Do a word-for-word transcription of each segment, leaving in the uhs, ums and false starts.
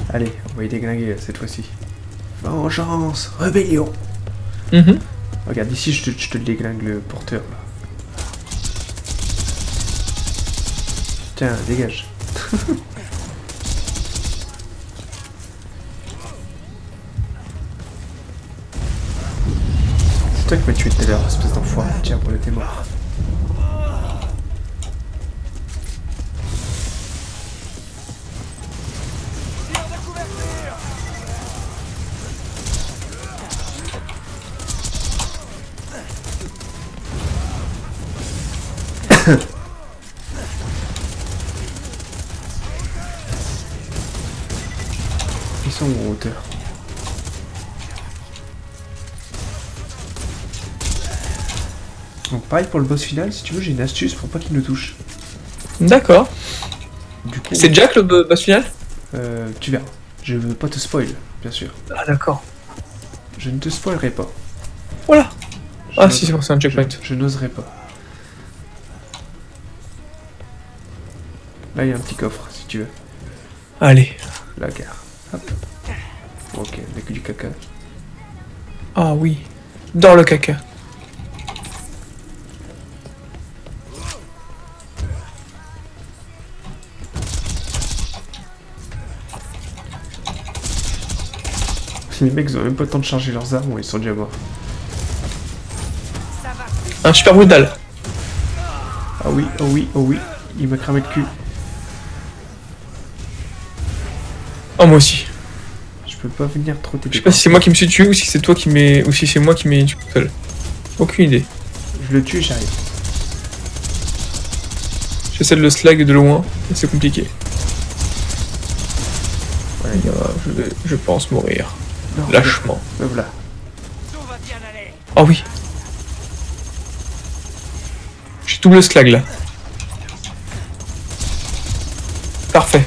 Allez, on va y déglinguer cette fois-ci. Vengeance, rébellion. Mm-hmm. Regarde, ici, je te, je te déglingue le porteur, là. Tiens, dégage. C'est toi qui m'as tué tout à l'heure, espèce d'enfoiré. Tiens, pour le t'es mort. Ils sont en hauteur. Donc pareil pour le boss final, si tu veux j'ai une astuce pour pas qu'il nous touche. D'accord. Du coup, C'est Jack le boss final? euh, tu verras. Je veux pas te spoil, bien sûr. Ah d'accord. Je ne te spoilerai pas. Voilà. Je Ah si, c'est bon, c'est un checkpoint. Je, je n'oserais pas. Là il y a un petit coffre si tu veux. Allez. La gare. Hop. Ok, on a que du caca. Ah oui. Dans le caca. Les mecs ils ont même pas le temps de charger leurs armes, ils sont déjà morts. Un super brutal. Ah oui, oh oui, oh oui, il m'a cramé le cul. Oh moi aussi. Je peux pas venir trop t'aider. Je sais pas si c'est moi qui me suis tué ou si c'est toi qui m'ai... ou si c'est moi qui m'ai tué tout seul. Aucune idée. Je le tue et j'arrive. J'essaie de le slag de loin, mais c'est compliqué. Ouais. Ah, je vais, je pense mourir. Non, Lâchement. me voilà. Ah oui. J'ai double slag là. Parfait.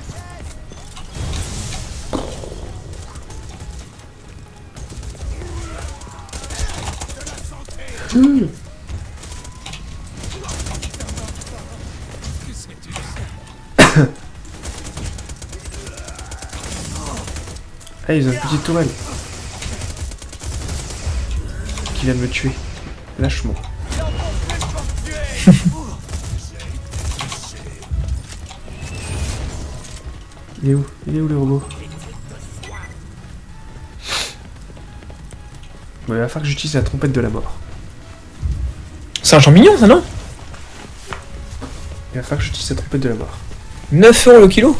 Mmh. Ah, ils ont une petite tourelle qui vient de me tuer. Lâche-moi. Il est où? Il est où le robot? Bon, il va falloir que j'utilise la trompette de la mort. C'est un champignon ça non? Il va falloir que j'utilise la trompette de la mort. neuf euros le kilo.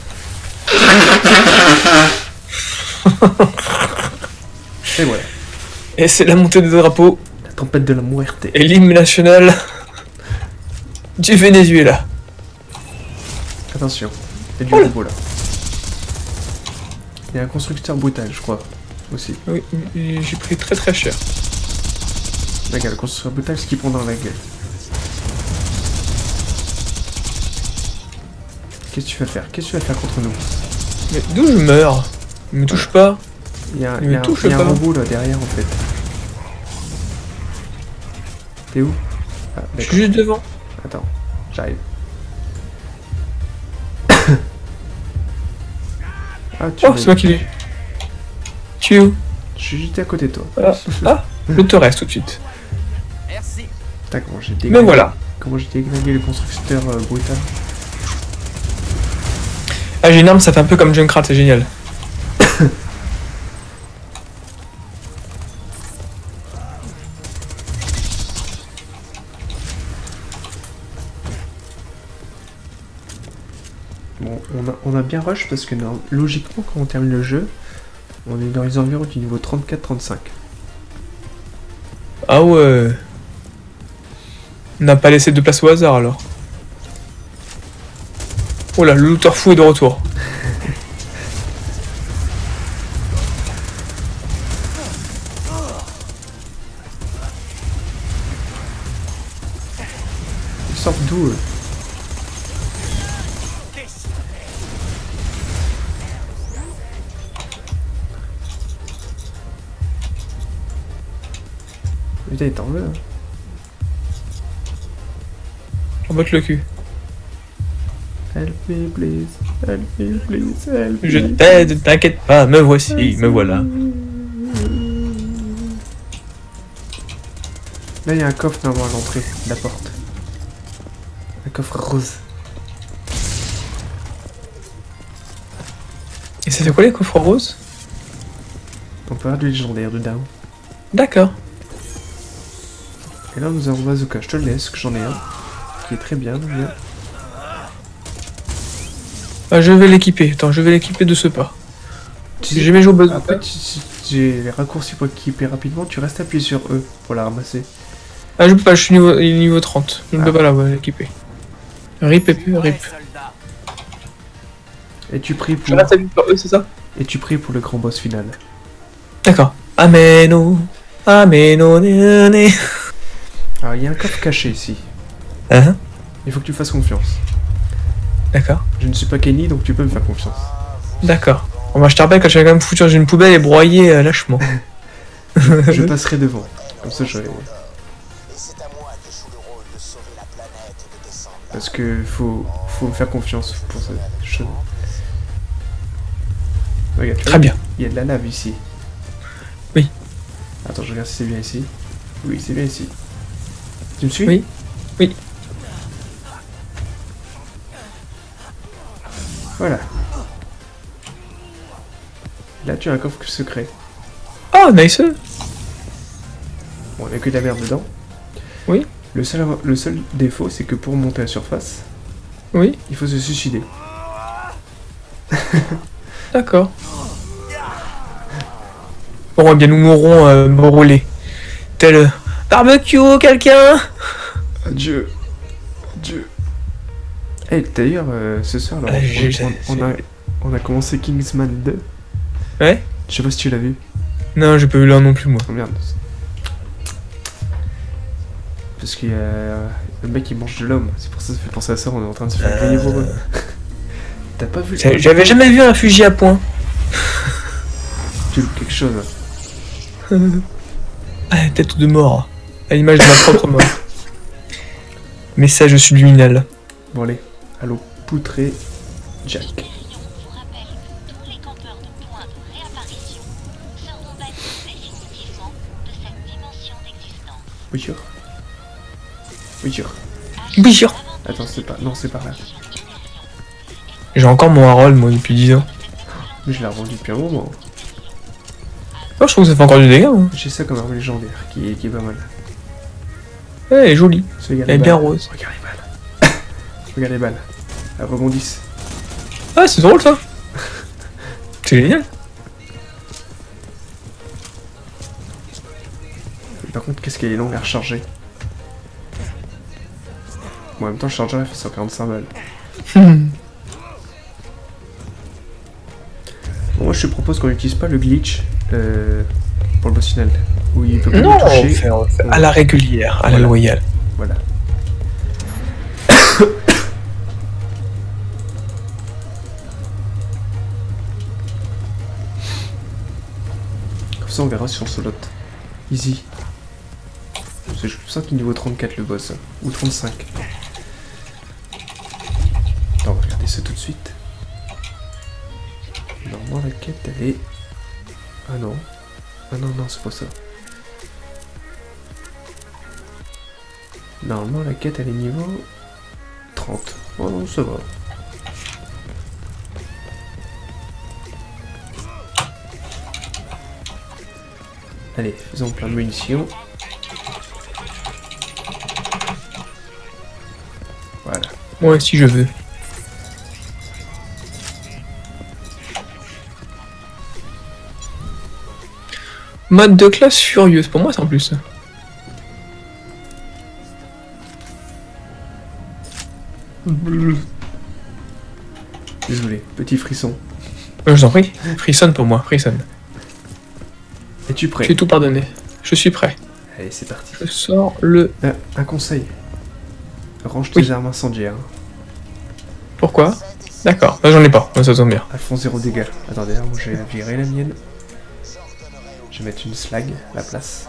Et voilà. Et c'est la montée des drapeaux La trompette de la muerte. et l'hymne national du Venezuela. Attention, il y a du Oula. robot là. Il y a un constructeur brutal, je crois. Aussi. Oui, mais j'ai pris très très cher. Regarde, le constructeur brutal, ce qu'il prend dans la gueule. Qu'est-ce que tu vas faire? Qu'est-ce que tu vas faire contre nous? Mais d'où je meurs? Il me touche pas. Il y a, Il il y a me un, touche il y a un pas. robot là derrière en fait. T'es où? Ah, Je d'accord. suis juste devant. Attends, j'arrive. Ah, tu Oh, m'as- c'est moi qui l'ai. Tu es où? Je suis juste à côté de toi. Ah, ah, je te reste tout de suite. Putain, comment j'ai Mais déglingué... voilà. Comment j'ai déglingué le constructeur euh, brutal. Ah, j'ai une arme, ça fait un peu comme Junkrat, c'est génial. Bon, on a, on a bien rush parce que non, logiquement, quand on termine le jeu, on est dans les environs du niveau trente-quatre trente-cinq. Ah ouais. On n'a pas laissé de place au hasard alors. Oh là, le looter fou est de retour. Ils sortent d'où eux? Putain, il t'en veut. Hein. On botte le cul. Help me please, help me please, help me. Je t'aide, t'inquiète pas, me voici, me voilà. Là, il y a un coffre normalement à l'entrée de la porte. Un coffre rose. Et ça fait quoi les coffres roses? On peut avoir du légendaire dedans. D'accord. Et là, nous avons Bazooka. Je te le laisse, que j'en ai un. Qui est très bien, bien. Ah, je vais l'équiper. Attends, je vais l'équiper de ce pas. Si j'ai jamais joué au bazooka. Après, si j'ai les raccourcis pour équiper rapidement, tu restes appuyé sur E pour la ramasser. Ah, je peux pas, je suis niveau, niveau trente. Je ne Ah. peux pas la l'équiper. Rip, rip, rip. Et tu pries Je pour... reste appuyé sur E, c'est ça? Et tu pries pour le grand boss final. D'accord. Ameno. Ameno. né, né. Alors, il y a un coffre caché ici. Hein? Il faut que tu fasses confiance. D'accord. Je ne suis pas Kenny, donc tu peux me faire confiance. D'accord. Bon, bah, je te rappelle quand tu vas quand même foutu dans une poubelle et broyer euh, lâchement. Je passerai devant. Comme ça, je... Parce que faut, faut me faire confiance pour cette chose. Regarde, tu Très vois, bien. il y a de la lave ici. Oui. Attends, je regarde si c'est bien ici. Oui, c'est bien ici. Tu me suis? Oui. Oui. Voilà. Là, tu as un coffre secret. Oh, nice. Bon, il n'y a que de la merde dedans. Oui. Le seul, le seul défaut, c'est que pour monter à la surface, Oui. il faut se suicider. D'accord. Bon, eh bien, nous mourrons euh, brûlés. Tel euh, barbecue, quelqu'un. Adieu. Adieu. Eh, d'ailleurs, euh, ce soir, là, Ah, on, j'ai- on- on a, on a commencé Kingsman deux. Ouais. Je sais pas si tu l'as vu. Non, j'ai pas vu l'un non plus, moi. Oh merde. Parce qu'il y a le mec qui mange de l'homme. C'est pour ça que ça fait penser à ça, on est en train de se faire griller pour eux. T'as pas vu le- J'avais jamais vu un fusil à point. Tu loupes quelque chose. Ah, tête de mort. À l'image de ma propre mort. Message subliminal. Bon allez, allô, poutré Jack. vous rappelle que tous les campeurs de points de réapparition seront bannis définitivement de cette dimension d'existence. Oui sûr. Oui sûr. Oui, sûr. Attends, c'est pas... Non, c'est par là. J'ai encore mon Harold, moi, depuis dix ans. Mais je l'ai revendu depuis un moment. Oh, je trouve que ça fait encore du dégât, moi. J'ai ça comme arme légendaire, qui est, qui est pas mal. Ouais, elle est jolie. Regarde Elle est les bien balles. rose. Regarde les balles. Regarde les balles. Elles rebondissent. Ah, c'est drôle, ça. C'est génial. Mais par contre, qu'est-ce qu'elle est longue à recharger. Bon, en même temps, le chargeur, il fait cent quarante-cinq balles. Bon, moi, je te propose qu'on n'utilise pas le glitch euh, pour le boss final. Où il peut pas Non, nous toucher. on fait, on fait à la régulière, à la Voilà. loyale. Voilà. Comme ça, on verra si on se lote. Easy. Parce que je sens qu'il est niveau trente-quatre le boss. Ou trente-cinq. Attends, on va regarder ça tout de suite. Normalement, la quête, elle est... Ah non. Ah non, non, c'est pas ça. Normalement, la quête, elle est niveau trente. Oh non, ça va. Allez, faisons plein de munitions. Voilà. Moi, si je veux. Mode de classe furieuse, pour moi, c'est en plus. Désolé, petit frisson. Euh, je t'en prie. Frissonne pour moi, frissonne. Es-tu prêt? J'ai tout pardonné. Je suis prêt. Allez, c'est parti. Je sors le... Euh, un conseil. Range tes Oui. armes incendiaires. Pourquoi? D'accord, bah, j'en ai pas, ça tombe bien. Elles font zéro dégâts. Attendez, hein, moi j'ai viré la mienne. Je vais mettre une slag à la place.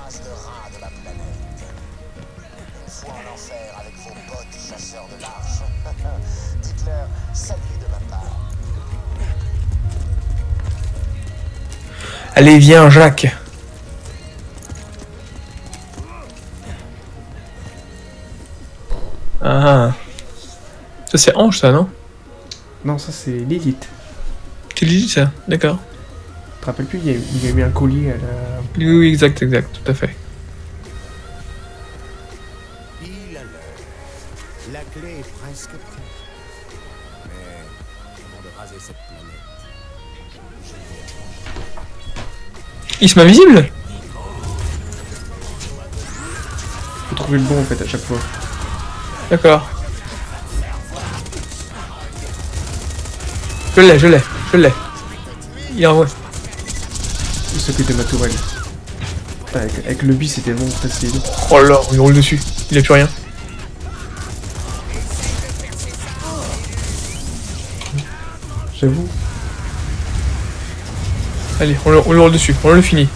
Allez, viens, Jacques. Ah. Ça, c'est Ange, ça, non? Non, ça c'est Lilith. C'est Lilith, ça? D'accord. Tu te rappelles plus, il y, a, il y a eu un collier à la... Oui, oui, exact, exact, tout à fait. Pile à l'heure. La clé est presque prête. Mais avant de raser cette planète, Il se met invisible? Faut trouver le bon en fait à chaque fois. D'accord. Je l'ai, je l'ai, je l'ai. Il envoie. Il s'occupe de ma tourelle. Putain, avec, avec le bi c'était bon facile. Oh là, on lui roule dessus. Il a plus rien. J'avoue. Allez, on le, on le roule dessus, on le finit.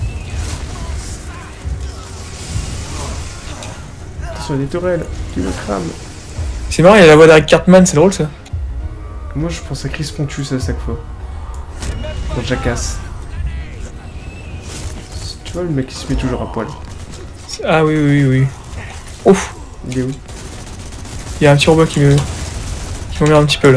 Attention, il y a des tourelles qui me crament. C'est marrant, il y a la voix d'Eric Cartman, c'est drôle ça. Moi je pense à Chris Pontius à chaque fois. Dans Jackass. Tu vois le mec qui se met toujours à poil. Ah oui, oui, oui, oui. Ouf, Il est où? il y a un petit robot qui me... qui m'emmerde un petit peu là.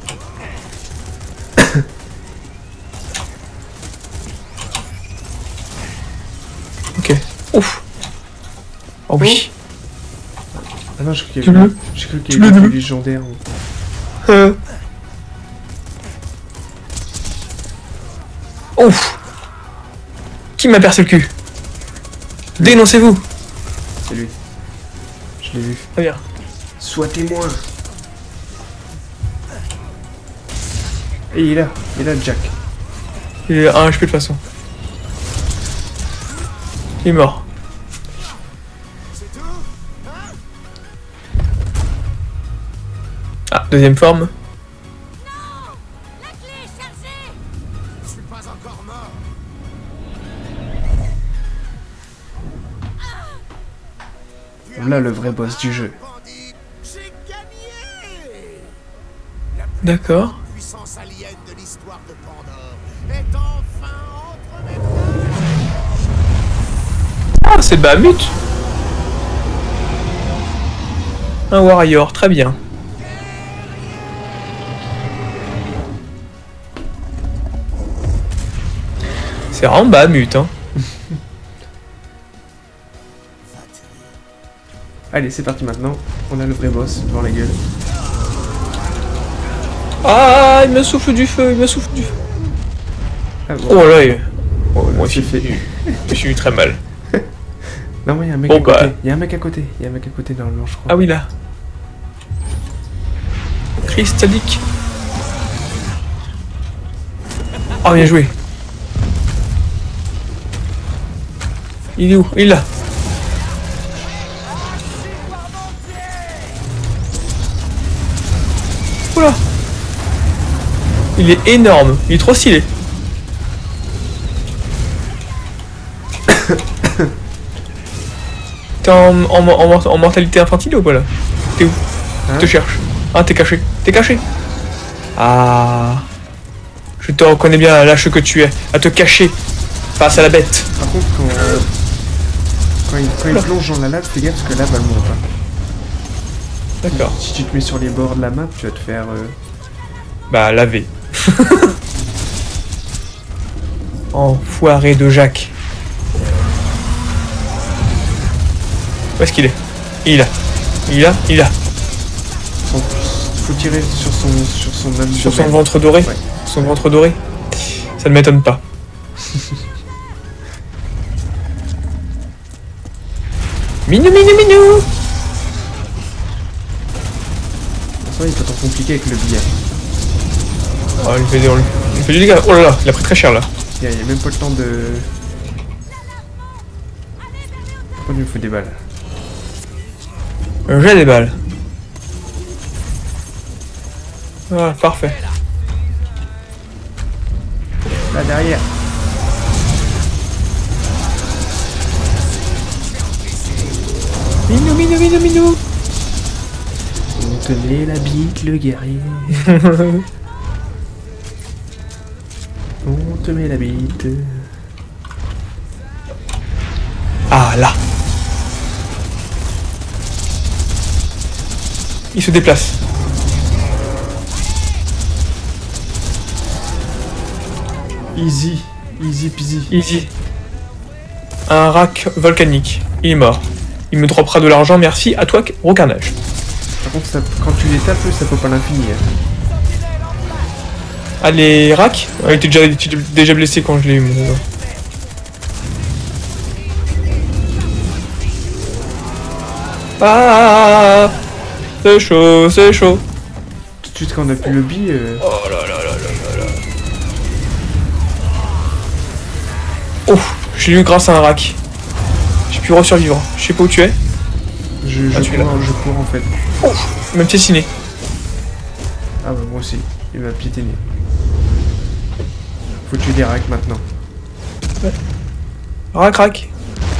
Ok, ouf. Oh oui. Ah non, j'ai cru qu'il y Tu avait, veux j'ai cru qu'il Tu y avait veux du le- légendaire. Euh. Ouf. Qui m'a percé le cul? Dénoncez-vous. C'est lui. Je l'ai vu. Très bien. Sois témoin. Et il est là. Il est là, Jack. Il est à un H P de toute façon. Il est mort. Ah, deuxième forme. je suis pas encore mort. Là, le vrai boss du jeu. Bandit, j'ai gagné. D'accord. Puissance alien de l'histoire de Pandore est enfin entre mes mains. Ah, c'est Bahamut. Un warrior, très bien. C'est vraiment Bahamut, hein. Allez, c'est parti maintenant. On a le vrai boss devant la gueule. Ah, il me souffle du feu, il me souffle du feu. Ah, bon. Oh là, il... Oh, là, moi c'est aussi, fait. je suis eu très mal. Non, mais il y a un mec Bon, à côté. bah. Il y a un mec à côté. Il y a un mec à côté normalement, je crois. Ah oui, là. Cristallique. Oh, bien joué. Il est où? Il est là. Oula. Il est énorme. Il est trop stylé. T'es en, en, en, en mortalité infantile ou pas là? T'es où? Hein? Je te cherche. Ah, t'es caché. T'es caché. Ah. Je te reconnais bien, lâche que tu es, à te cacher face à la bête. Par contre, quand, euh, quand, il, quand il plonge dans la lave, fais gaffe parce que la lave elle monte. Hein. D'accord. Si tu te mets sur les bords de la map, tu vas te faire. Euh... Bah, laver. Enfoiré de Jacques. Où est-ce qu'il est? Il est là. Il est là. Il est là. Son... Faut tirer sur son sur son abdomen. Sur son ventre doré. Ouais. Son ventre doré. Ça ne m'étonne pas. Minou, minou, minou. De toute façon, il est pas tant compliqué avec le billet. Oh, il fait, il fait du dégât. Oh là là, il a pris très cher là. Il y a, il y a même pas le temps de. Pourquoi il me faut des balles? J'ai des balles. Voilà, parfait. Là derrière. Minou, minou, minou, minou. On te met la bite, le guerrier. On te met la bite. là. Il se déplace. Easy, easy peasy. Easy. Un rack volcanique. Il est mort. Il me droppera de l'argent, merci. À toi, gros carnage. Par contre, ça- quand tu les tapes, ça peut pas l'infini. Hein. Ah, les racks ouais, il était déjà, il était déjà blessé quand je l'ai eu. Mon... Ah, c'est chaud, c'est chaud. Tout de suite, quand on a plus le lobby, euh, Oh là là là là là là. Ouf, je l'ai eu grâce à un rack. J'ai pu resurvivre. Je sais pas où tu es. je, je, Ah, tu es là. cours, je cours en fait. Ouf, il m'a piétiné. Ah bah moi aussi, il m'a piétiné. Faut tuer des racks maintenant. Rack, rack.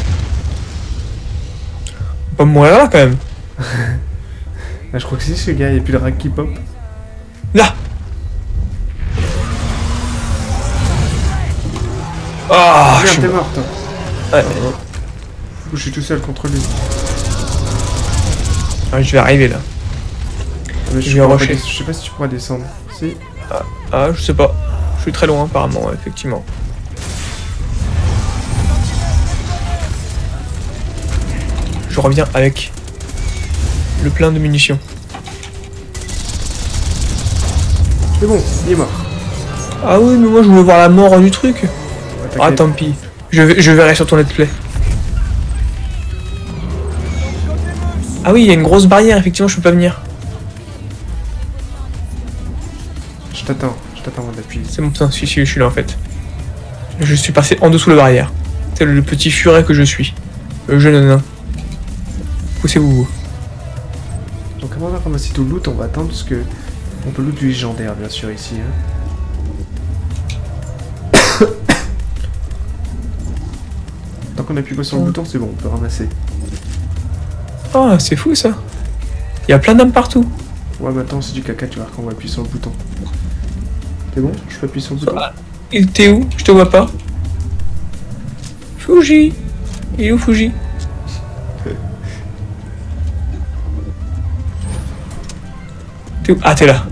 On va mourir là quand même. Ah, je crois que c'est ce gars, il n'y a plus de rack qui pop. Là. Ah, je Merde, suis t'es mort. mort toi. Ouais. Je suis tout seul contre lui. Ah, je vais arriver là. Ah, mais Je je, vais pourrais pas rusher. des- je sais pas si tu pourras descendre. Si. Ah, je sais pas. Je suis très loin apparemment, ouais, effectivement. Je reviens avec le plein de munitions. C'est bon, il est mort. Ah oui, mais moi je voulais voir la mort du truc. Ouais, Ah, t'inquiète. tant pis. Je, vais- je verrai sur ton let's play. Ah oui, il y a une grosse barrière, effectivement, je peux pas venir. Je t'attends, je t'attends avant d'appuyer. C'est bon, putain, si, si, je suis là en fait. Je suis passé en dessous de la barrière. C'est le petit furet que je suis. Le jeune nain. Poussez-vous. vous. Donc avant de ramasser tout le loot, on va attendre parce que on peut loot du légendaire bien sûr ici. Hein. Tant qu'on appuie pas sur le bouton, c'est bon, on peut ramasser. Ah, c'est fou ça. Il y a plein d'âmes partout. Ouais, maintenant c'est du caca, tu vois, quand on va appuyer sur le bouton. C'est bon? Je peux appuyer sur le bouton? Ah, il t'es où? Je te vois pas. Fuji. Il est où Fuji? T'es où? Ah, t'es là.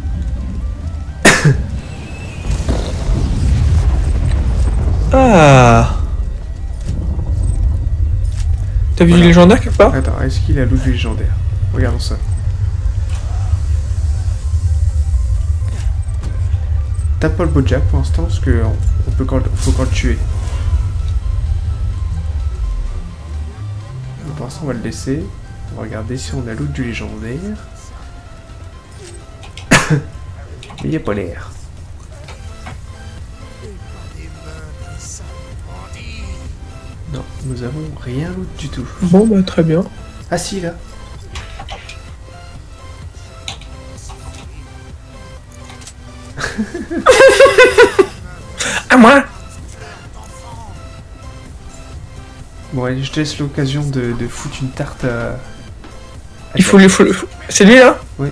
Ah. T'as vu Voilà. du légendaire quelque part? Attends, est-ce qu'il a loot du légendaire? Regardons ça. Tape pas le Bojack pour l'instant parce que on on peut quand, faut quand le tuer. Donc, pour l'instant on va le laisser. On va regarder si on a loot du légendaire. Mais il n'y a pas l'air. Non, nous avons rien loot du tout. Bon, bah très bien. Ah si là. À moi. Bon allez, je te laisse l'occasion de, de foutre une tarte à... à Il faut le... faut le- faut- C'est lui là? Oui.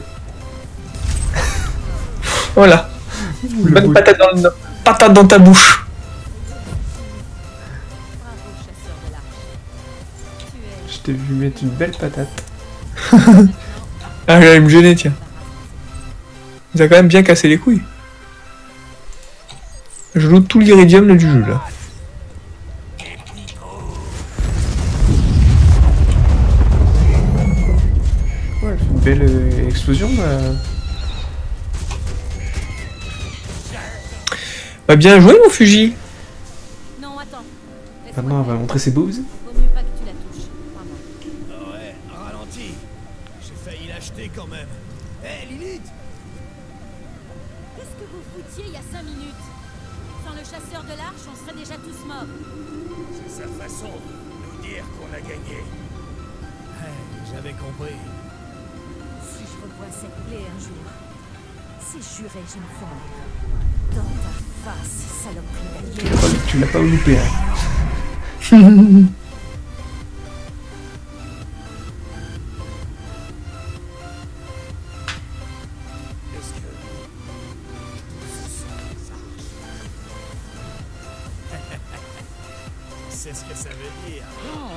Voilà. Le Bonne bout- patate dans, le... patate dans ta bouche. Bravo, chasseur de l'arche. Tu es Je t'ai vu mettre une belle patate. Ah, j'allais me gêner, tiens. Il a quand même bien cassé les couilles. Je loot tout l'iridium du jeu là. Ouais, elle fait une belle euh, explosion là. Bah bien joué mon Fuji. Non, attends. Laisse-moi Maintenant elle va faire. montrer ses boobs. Vaut mieux pas que tu la touches. Vraiment. Ouais, ralenti. J'ai failli l'acheter quand même. Hé, Lilith! Qu'est-ce que vous foutiez il y a cinq minutes? Sans le chasseur de l'arche, on serait déjà tous morts. C'est sa façon de nous dire qu'on a gagné. Hey, j'avais compris. Si je revois cette plaie un jour, c'est juré, je me fendrai. Dans ta face, saloperie Tu d'allié. l'as pas, tu l'as pas loupé hein. Est-ce que... sais ce que ça veut dire.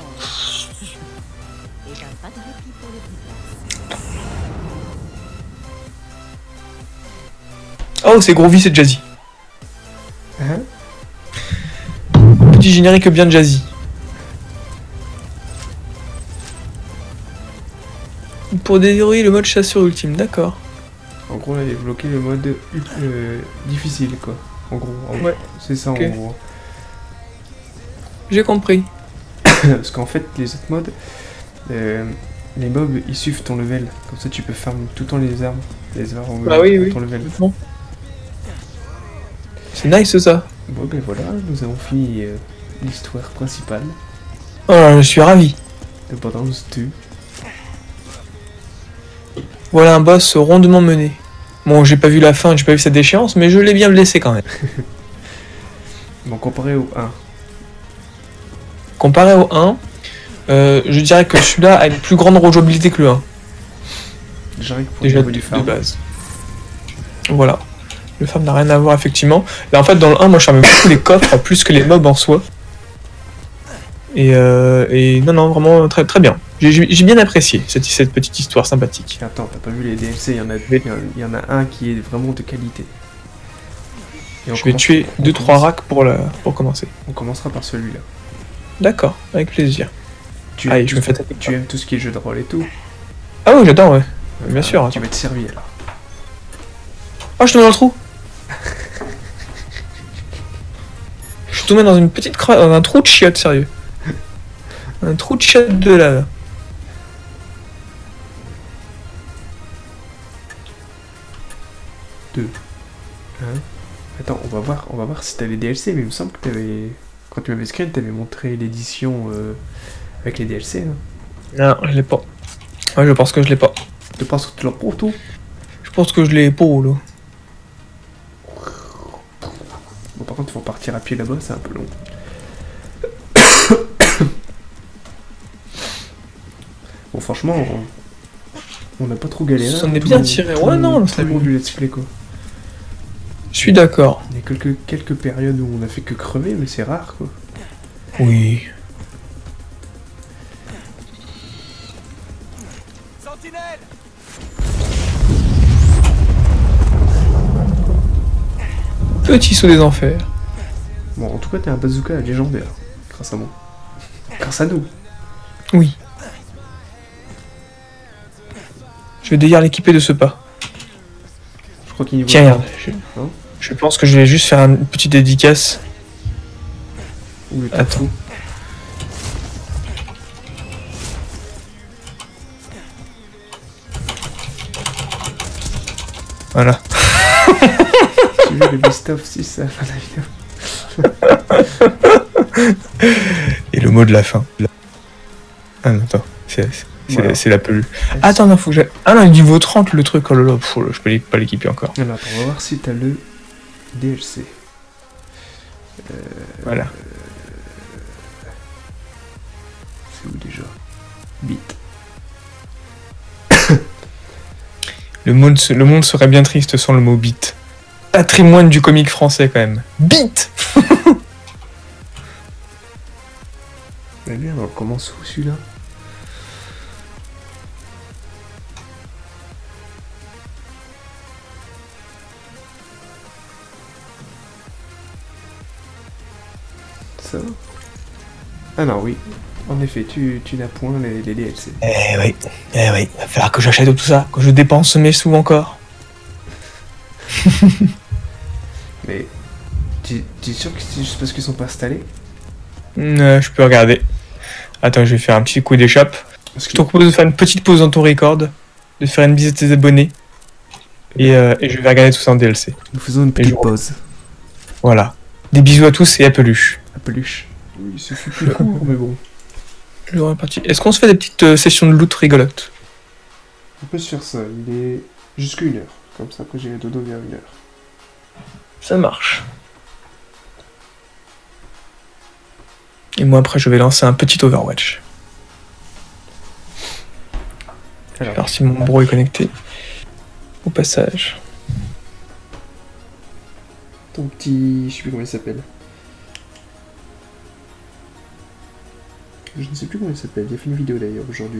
Et ben, pas de répit pour le petit. Oh, c'est Groovy, c'est jazzy. Hein? Petit générique bien jazzy. Pour déverrouiller le mode chasseur ultime, d'accord. En gros, là, il est bloqué le mode euh, difficile, quoi. En gros, en Ouais. c'est ça Ok. en gros. J'ai compris. Parce qu'en fait, les autres modes, euh, les mobs ils suivent ton level. Comme ça, tu peux farm tout le temps les armes. Les armes Bah oui, à oui. ton level. Bon. C'est nice ça. Bon, ben voilà, nous avons fini euh, l'histoire principale Oh, je suis ravi. de Borderlands deux. Voilà un boss rondement mené. Bon, j'ai pas vu la fin, j'ai pas vu sa déchéance, mais je l'ai bien blessé quand même. Bon, comparé au un, Comparé au un, euh, je dirais que celui-là a une plus grande rejouabilité que le un. déjà rien que pour Déjà le de, niveau du de farm. base. Voilà. Le farm n'a rien à voir effectivement. Là en fait dans le un, moi je fermais beaucoup les coffres plus que les mobs en soi. Et, euh, et non non vraiment très très bien. J'ai j'ai bien apprécié cette, cette petite histoire sympathique. Et attends, t'as pas vu les D L C, il y en a, il y en a- il y en a un qui est vraiment de qualité. Et on Je vais commence- tuer on deux trois commence- racks pour, la, pour commencer. On commencera par celui-là. D'accord, avec plaisir. Tu Allez, aimes je tout- me fais taper. Tu aimes tout ce qui est jeu de rôle et tout. Ah oui j'adore ouais. Bien Ah, sûr. Tu Attends. vas être servi alors. Oh je suis tombé dans le trou. Je suis tombé dans une petite cra... dans un trou de chiotte sérieux. Un trou de chiotte de lave. Deux. Hein? Attends, on va voir, on va voir si t'as les D L C, mais il me semble que t'avais. Quand tu m'avais screen, t'avais montré l'édition euh, avec les D L C. Hein. Non, je l'ai pas. Ouais, je pense que je l'ai pas. Tu penses que tu l'as pour tout? Je pense que je l'ai pas, là. Bon, par contre, il faut partir à pied là-bas, c'est un peu long. Bon, franchement, on on n'a pas trop galéré. Ça en est Tout bien le- tiré. tout Ouais, le- non, tout c'est le monde bien. du let's play, quoi. Je suis d'accord. Il y a quelques, quelques périodes où on a fait que crever, mais c'est rare, quoi. Oui. Sentinelle! Petit saut des enfers. Bon, en tout cas, t'es un bazooka légendaire, grâce à moi. Grâce à nous. Oui. Je vais d'ailleurs l'équiper de ce pas. Je crois qu'il y Tiens, regarde. Je, Hein je pense que je vais juste faire une petite dédicace. Ou le Attends. tatou. Voilà. J'ai vu le best-of six à la fin de la vidéo. Et le mot de la fin. Ah non, attends. C'est c'est- Voilà. c'est la pelule. Attends, non, faut que j'ai... Ah non, niveau trente le truc. Oh là là, pff, oh là, je peux l'é- pas l'équiper encore. Alors, attends, on va voir si t'as le D L C. Voilà. C'est où déjà? Bit. Le monde, se- le monde serait bien triste sans le mot beat. Patrimoine du comique français quand même. Beat. Mais merde, on commence où celui-là? Ça va? Ah non, oui. En effet, tu, tu n'as point les, les D L C. Eh oui, eh oui, il va falloir que j'achète tout ça, que je dépense mes sous encore. Mais tu tu es sûr que c'est juste parce qu'ils sont pas installés? Euh, je peux regarder. Attends, je vais faire un petit coup d'échappe. Parce Je que te propose de faire une petite pause dans ton record, de faire une visite à tes abonnés, et, euh, et je vais regarder tout ça en D L C. nous faisons une Et petite je- pause. Voilà. Des bisous à tous et à peluche. À peluche. Oui, c'est plus court, mais bon. Je vais repartir. Est-ce qu'on se fait des petites euh, sessions de loot rigolotes? On peut se faire ça, il est jusqu'à une heure. Comme ça, après j'irai dodo vers une heure. Ça marche. Et moi après je vais lancer un petit Overwatch. Alors, Alors si mon bro est connecté. Au passage. ton petit... je sais plus comment il s'appelle. Je ne sais plus comment il s'appelle, il a fait une vidéo d'ailleurs aujourd'hui.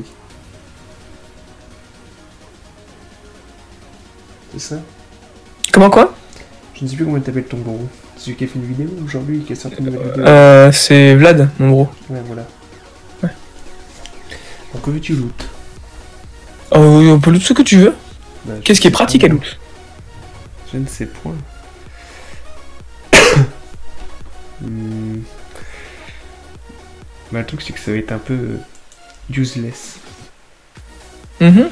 C'est ça? Comment quoi? Je ne sais plus comment il t'appelle ton gros. C'est celui qui a fait une vidéo aujourd'hui, qui a sorti une nouvelle vidéo. Euh, c'est Vlad, mon gros. Ouais, voilà. Ouais. Donc, que veux-tu loot? Euh, on peut loot ce que tu veux. Bah, je Qu'est-ce qui est sais pratique pas. à loot? Je ne sais point. Hmm. Bah, le truc, c'est que ça va être un peu euh, useless. Mhm.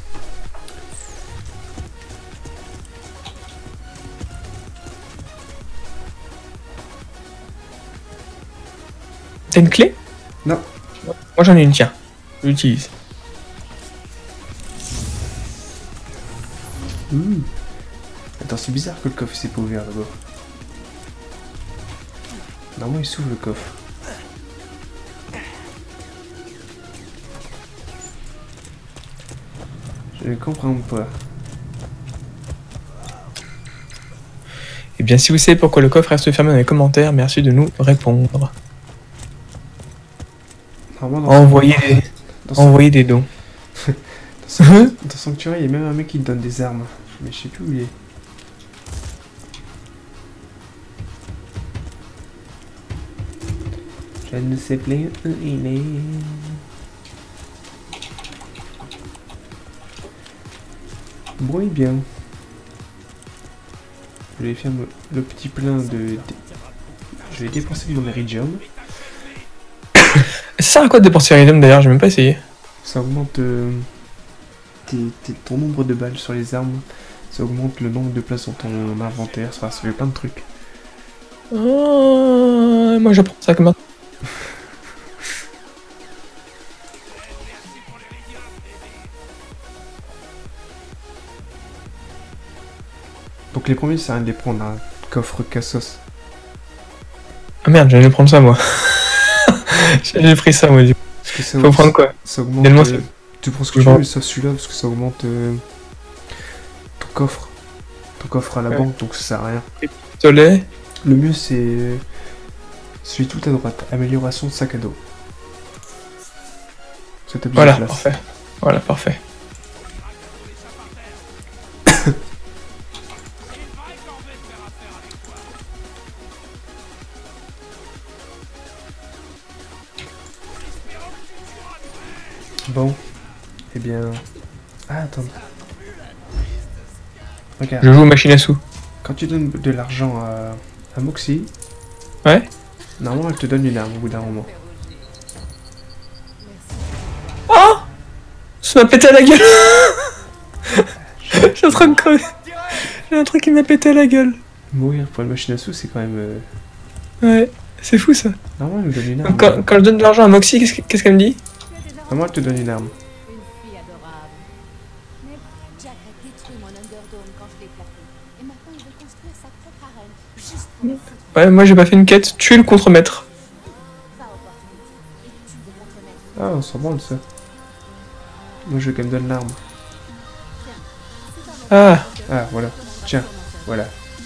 T'as une clé? Non. Moi j'en ai une, tiens. Je l'utilise. Hmm. Attends, c'est bizarre que le coffre s'est pas ouvert d'abord. Normalement, il s'ouvre le coffre. Je ne comprends pas. Eh bien, si vous savez pourquoi le coffre reste fermé dans les commentaires, merci de nous répondre. Normalement, dans, Envoyez des, dans, son, envoyez des dons. dans, son, dans Sanctuary, il y a même un mec qui te donne des armes. Mais je sais plus où il est. Je ne sais plus où il est. Bon et bien. Je vais faire le petit plein de... Je vais dépenser mon Iridium. Ça sert à quoi de dépenser Iridium d'ailleurs? J'ai même pas essayé. Ça augmente euh, tes, tes- ton nombre de balles sur les armes. Ça augmente le nombre de places dans ton inventaire. Ça, ça fait plein de trucs. Euh, moi j'apprends ça comme ça. Donc les premiers, c'est rien de les prendre un coffre Cassos. Ah merde, j'allais prendre ça moi. J'ai pris ça moi du coup. Parce que ça, Faut prendre quoi? ça augmente... Tellement euh, tu prends ce que Je tu veux, vois. mais sauf celui-là, parce que ça augmente euh, ton coffre. Ton coffre à la Ouais. banque, donc ça sert à rien. Pistolet. Le mieux, c'est euh, celui tout à droite. Amélioration de sac à dos. Ça t'as plus Voilà, de place. parfait. Voilà, parfait. Bon. Eh bien... Ah, attends. Regarde. Je joue aux machines à sous. Quand tu donnes de l'argent à, à Moxie, Ouais. normalement elle te donne une arme au bout d'un moment. Oh, ça m'a pété à la gueule. J'ai en train de crever. J'ai un truc qui m'a pété à la gueule. Mourir pour une machine à sous, c'est quand même... euh, Ouais, c'est fou ça. Normalement elle me donne une arme. Quand, quand je donne de l'argent à Moxie, qu'est-ce que- qu'est-ce qu'elle me dit? Normalement elle te donne une arme. Une fille adorable. Mais Jack a détruit mon Underdome quand je l'ai placé. Et maintenant il veut construire sa propre arène. Juste pour le foutre. Ouais, moi j'ai pas fait une quête. Tuer le contremaître. Va opportunité. Et tue le contre-maître. Ah, on s'en branle ça. Moi je veux qu'elle me donne l'arme. Ah, Ah, voilà. Tiens, voilà.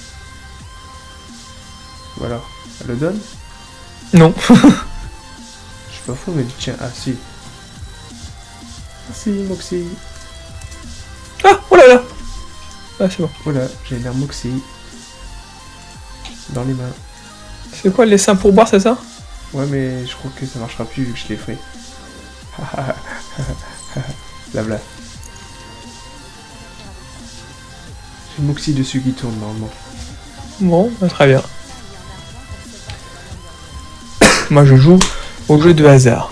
Voilà. Elle le donne? non. Je suis pas fou, mais dit tiens, ah si. Merci Moxie. Ah, oh là là. Ah, c'est bon. Voilà, j'ai une arme Moxie. Dans les mains. C'est quoi les seins pour boire, c'est ça? Ouais, mais je crois que ça marchera plus vu que je l'ai fait. Blabla. J'ai une Moxie dessus qui tourne normalement. Bon, bah, très bien. Moi je joue au jeu de hasard.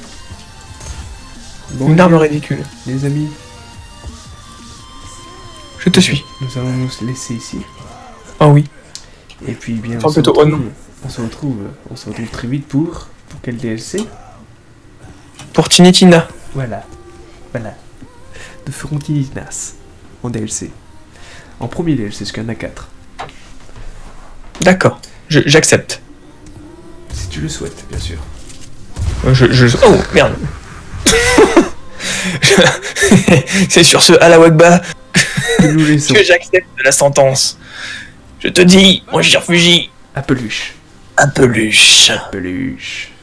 Bon, Une arme les- ridicule. Les amis, Je te suis. nous allons nous laisser ici. Ah oui. Et puis bien, Enfin, on se, plutôt, oh retrouve, non. on se retrouve, on se retrouve très vite pour pour quel D L C? Pour Tinitina. Voilà, voilà. De Frontinas en D L C. En premier D L C, parce qu'il y en a quatre. D'accord. Je- J'accepte. Si tu le souhaites, bien sûr. Euh, Je, je... Oh, merde. C'est sur ce à la Wagba Que nous laissons que j'accepte la sentence. Je te dis, mon cher Fuji, à peluche. à peluche. Peluche.